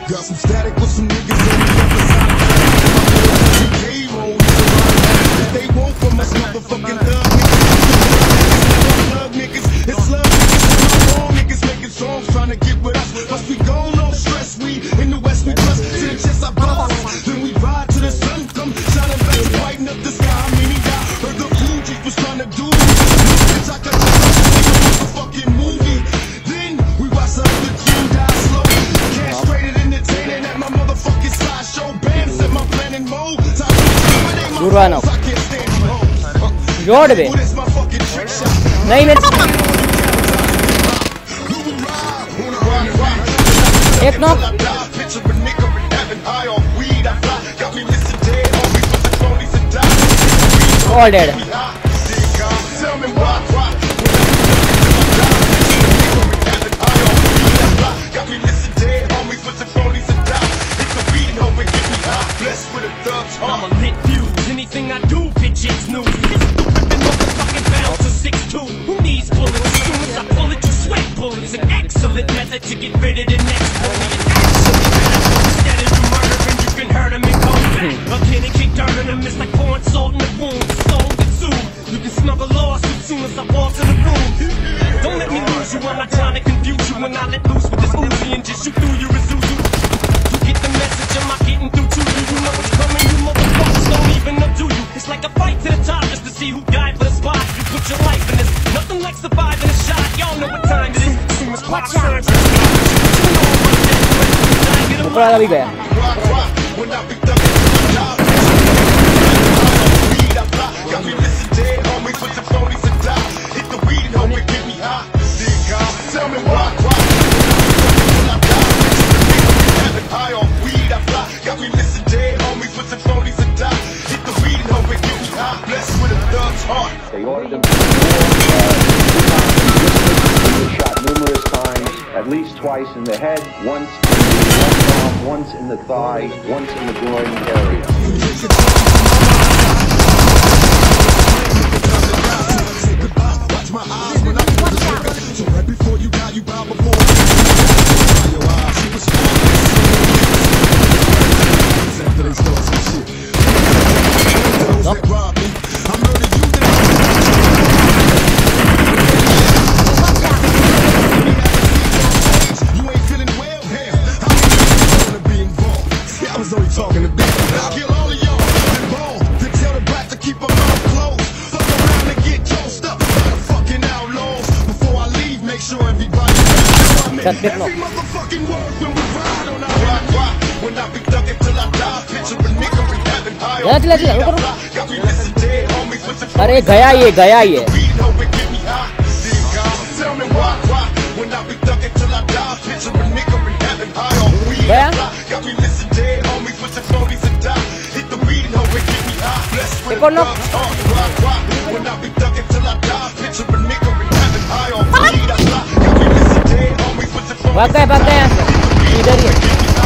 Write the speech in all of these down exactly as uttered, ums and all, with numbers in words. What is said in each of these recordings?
Got some static with some niggas on the other side of town. They won't from us motherfucking thug niggas. Love niggas, it's love niggas. Wrong niggas making songs trying to get with us. Plus we gone, no stress. We in the west, we plus to the chest I bust. Then we ride to the sun come shining back, lighting up the sky. I mean, I heard the Fugees was trying to do this. Bitch, I got the fucking movie. Then we watch the other two die slow. Castrated, entertaining at my motherfucking sideshow. Bands at my planning mode. Durano. जोड़ बे नहीं मेरे एक knock all dead Anything I do, bitch, it's new. It's the motherfucking bounce to six two. Who needs bullets? As soon as I pull it, you sweat bullets. An excellent method to get rid of the next bully. An excellent method. Instead of you murdering, you can hurt him and go back. Again and keep dirting him. It's like pouring salt in the wound. Sold and soothed. You can smell the loss as soon as I walk in the room. Don't let me lose you. I'm not trying to confuse you. When I let loose with this Uzi and just shoot through your Isuzu. You get the message. I'm not getting through to you. You know what's coming. You motherfuckers don't even know do you. It's like a fight to the top just to see who died for the spot. You put your life in this. Nothing like surviving a shot. Y'all know what time it is. Soon as Blaxx turns to ऊपर वाला भी गया They ordered them shot numerous times, at least twice in the head, once in the left arm, once in the thigh, once in the groin area. Watch my eyes when I put the trigger. So right before you die, you bow before your eyes. She was after they start some shit. Those that rob me, I murdered you. You ain't feeling well, hell. I'm gonna be involved. I was only talking to big. I'll kill all of y'all involved. Then tell the brat to keep her mouth closed. Fuck around and get toast up by the fucking outlaws. Before I leave, make sure everybody knows every motherfucking word when we ride on our rock rock. When I be ducking till I die, picture a nigga we having high on. चला चला रुको रुको अरे गया ये गया ये गया एक और नॉक भाग गए भाग गए यहाँ से इधर ही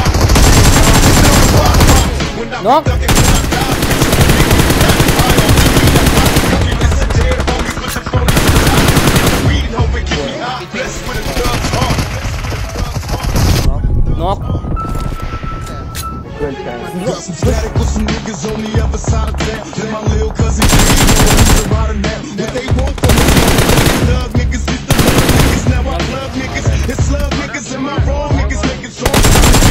knock knock Got some static with some niggas on the other side of town. Then my little cousin he's around now. What they want from us, love niggas is the love niggas. Now I love niggas, it's love niggas. Am I wrong? Niggas making songs.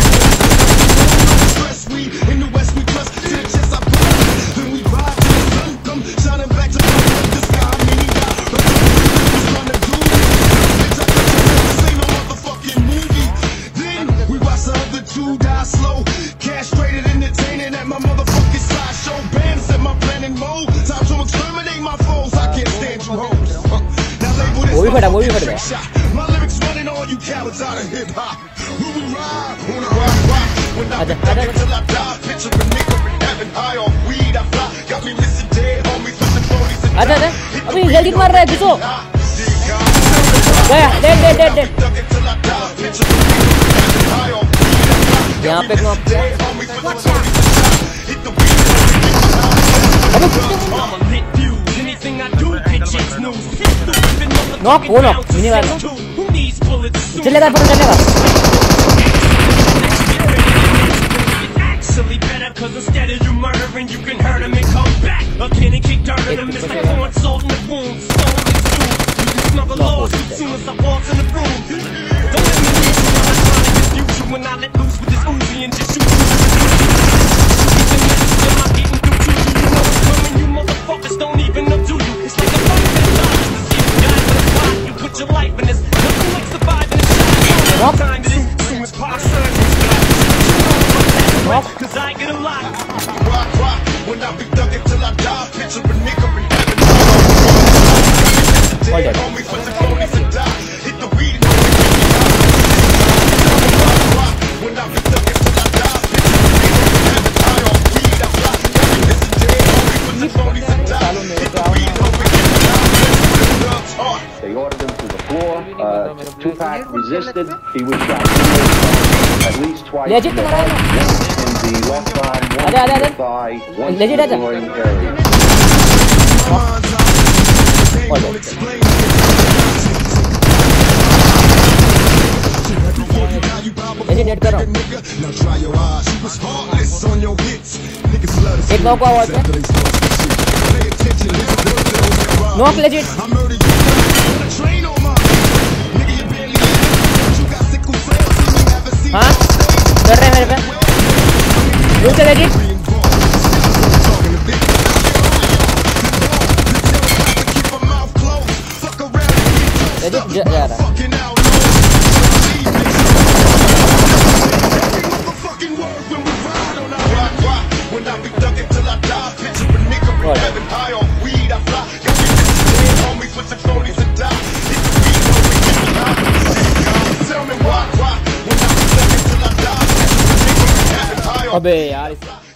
Stress we in the west, we plus to the chest I bust. Then we ride to the sun come shining back to the sky. I mean, he got but who's trying to do this? Bitch, I got you this ain't no motherfucking movie. Then we watch the other two die slow. Castrated, entertaining at my motherfucking sideshow. Bands at my planning mode. Time to exterminate my foes. I can't stand you hoes. Now label this motherfucking trick shot. My lyrics running all you cowards out of hip hop. We will ride on a rock rock. When I be ducking till I die, picture a nigga having high on weed. I fly, got me missing dead homies with the ponies and अच्छा अभी जल्दी मार रहा है किसको गया dead dead dead dead यहाँ पे नॉक नॉक वो नॉक मिनी वाला चलेगा पर चलेगा and you can hurt him and come back again and kick dirt at him. It's like corn salt in the wound, stone and stew. You can smell the laws as soon as I walk in the room. Don't let me lose you, I'm trying to dispute you when I let loose with this Uzi and just shoot you. It's a message that I'm getting through to you. You know it's coming, you motherfuckers don't even know do you. It's like a funny that to see the guy in the spot. You put your life in this, nothing like surviving a shot. Time it is, soon as pop surgery's got. Cause I get a lot. Rock, rock, when I be thugging till I die. Picture a nigga in heaven. Dead homies with the phonies and die. Hit the weed and rock, rock, when I be thugging till I die. Picture a nigga in heaven. High on weed, I fly. This is dead homies with the phonies and die. Hit the weed, homies and die. They ordered him to the floor. Uh, Tupac resisted. He was shot at least twice in Legit the head, once in the left arm, once Ada, ada, in the ada. thigh, once Legit in the ada. groin area. Legit date करो एक knock हुआ है knock legit हाँ कर रहे हैं मेरे पे दूसरे लेजिट लेजिट जा, जा रहा है अबे यार